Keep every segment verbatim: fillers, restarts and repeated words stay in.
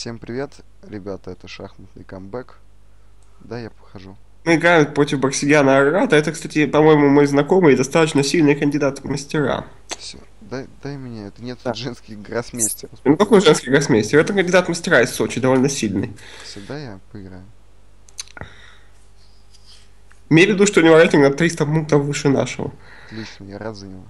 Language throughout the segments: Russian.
Всем привет, ребята, это шахматный камбэк. Да, я похожу. Мы играем против Барсигяна Арарата. Это, кстати, по-моему, мой знакомый и достаточно сильный кандидат в мастера. Все, дай, дай мне, это нет тут Да. женских гроссмейстеров, Ну спокойно. какой женский гроссмейстер? Это кандидат в мастера из Сочи, довольно сильный. Сюда я поиграю. Имею в виду, что у него рейтинг на триста пунктов выше нашего. Отлично, я рад за него.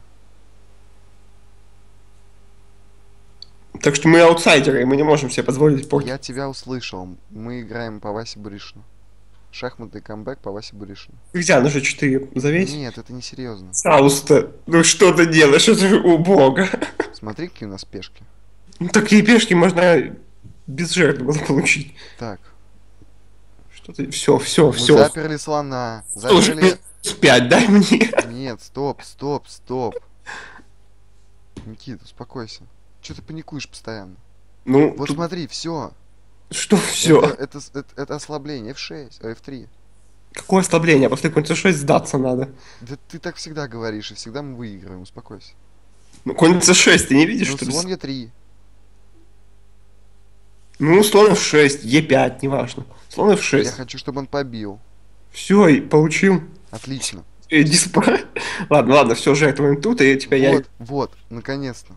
Так что мы аутсайдеры, и мы не можем себе позволить портить. Я тебя услышал. Мы играем по Васе Буришину. Шахматный камбэк по Васе Буришину. Нельзя, на же четыре завесь. Нет, это не серьезно. Пожалуйста, ну что ты делаешь? Это же убого. Смотри, какие у нас пешки. Ну, такие пешки можно без жертв было получить. Так, Что ты... Все, все, мы все. заперли слона. Слушай, Заперли... пять дай мне. Нет, стоп, стоп, стоп. Никита, успокойся. Че ты паникуешь постоянно? Ну, Вот тут... смотри, все. Что Это, все? это, это, это ослабление. эф шесть, э, эф три. Какое ослабление? После конца шесть сдаться надо. Да ты так всегда говоришь, и всегда мы выигрываем, успокойся. Ну, конь цэ шесть, ты не видишь, Ну, что ли? слон е три. Ну, слон эф шесть, е пять, неважно. Слон Я эф шесть. хочу, чтобы он побил. Все, и получил. Отлично. Иди спать. Ладно, ладно, все, жертвуем тут, и тебя я... Вот, вот, наконец-то.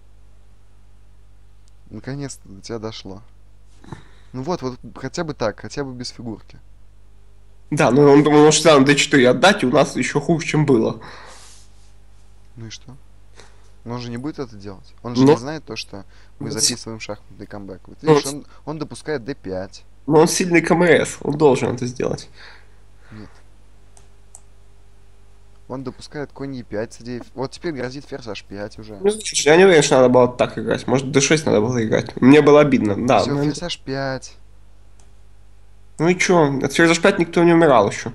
Наконец-то до тебя дошло. Ну вот, вот, хотя бы так, хотя бы без фигурки. Да, ну он думал, что надо дэ четыре отдать, и у нас еще хуже, чем было. Ну и что? Но он же не будет это делать. Он же не Но, знает то, что мы но записываем шахматный камбэк. Вот он, видишь, он, он допускает дэ пять. но он сильный ка эм эс, он должен это сделать. Нет. Он допускает конь е пять, цэ девять. Вот теперь грозит ферзь аш пять уже. Ну, слушай, я не уверен, что надо было так играть. Может, дэ шесть надо было играть. Мне было обидно, да. Все, Ну, ферзь аш пять. ну и чё, от ферзь пять никто не умирал еще.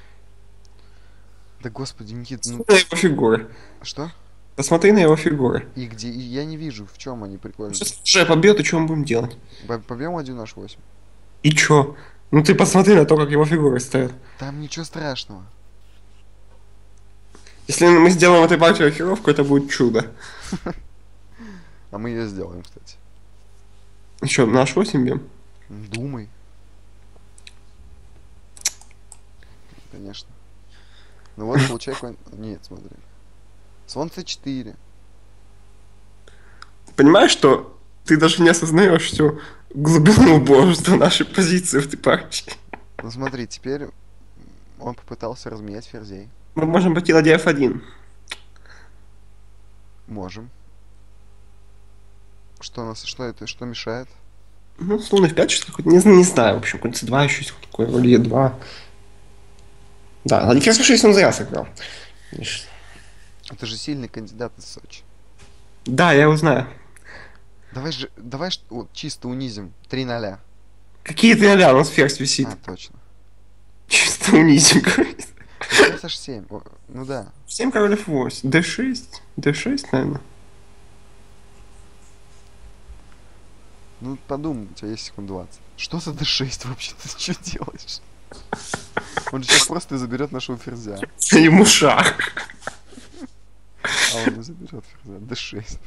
Да господи, Никит, ну Посмотри на его фигуры. что? Посмотри на его фигуры. И где? И я не вижу, в чем они прикольные. Сейчас уже побьет, и что мы будем делать? Б- Побьем один аш восемь. И чё? Ну ты посмотри на то, как его фигуры стоят. Там ничего страшного. Если мы сделаем этой партии рокировку, это будет чудо. А мы ее сделаем, кстати. И чё, на аш восемь бьем? Думай. Конечно. Ну вот, получай конь. Нет, смотри. Слон цэ четыре. Понимаешь, что ты даже не осознаешь всю глубину убожества нашей позиции в этой партии. Ну смотри, теперь он попытался разменять ферзей. Мы можем пойти на ди эф один. Можем. Что нас, что это, что мешает? Ну, слон эф пять, что какой-то, не, знаю, не знаю, в общем, конь цэ два еще есть такой, вроде е два. Да, на ферзь эф шесть он зря сыграл. Конечно. Это же сильный кандидат из Сочи. Да, я его знаю. Давай же, давай ж- вот, чисто унизим. три ноль. Какие ты ля, у нас ферзь висит. А, точно. Чисто унизим. Ну, ферзь аш семь. О, ну да. семь король эф восемь. дэ шесть. дэ шесть, наверное. Ну подумай, у тебя есть секунд двадцать. Что за дэ шесть вообще? Ты что делаешь? Он же сейчас просто заберет нашего ферзя. Ему шах. А он не заберет ферзя. дэ шесть.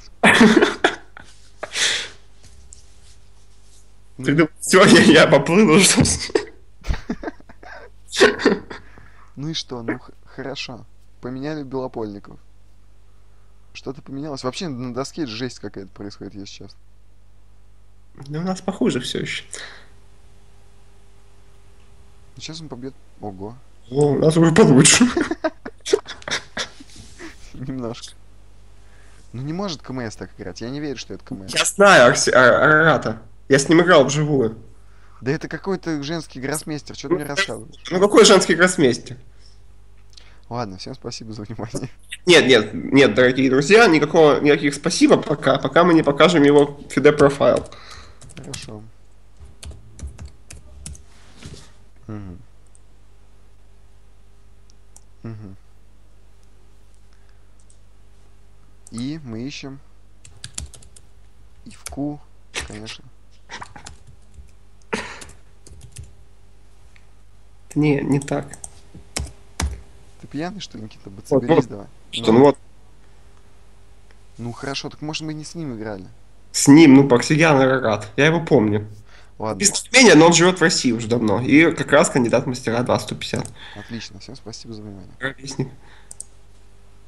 Ты Ну, думаешь, все, я, я поплыл уже. ну и что? Ну х- хорошо. Поменяли Белопольников. Что-то поменялось. Вообще на доске жесть какая-то происходит, если честно. Да у нас похуже все еще. Ну, сейчас он побьет. Ого. О, у нас уже получше. Немножко. Ну не может ка эм эс так играть. Я не верю, что это ка эм эс. Я знаю Арси- Ар- Арарата. Я с ним играл вживую. Да это какой-то женский гроссмейстер. Что ты мне рассказываешь? Ну какой женский гроссмейстер? Ладно, всем спасибо за внимание. Нет, нет, нет, дорогие друзья, никакого, никаких спасибо пока, пока мы не покажем его фиде профайл. Хорошо. Мгм. Мгм. И мы ищем и в ку, конечно. Не, не так. Ты пьяный, что ли, Никита? Вот, Соберись вот, давай. что, Ну, ну вот, ну хорошо, так может мы не с ним играли. с ним, ну, Парсигян Арарат, я его помню. Ладно, Без менее, но он живет в России уже давно. И как раз кандидат в мастера два сто пятьдесят. отлично. Всем спасибо за внимание. Ровесник.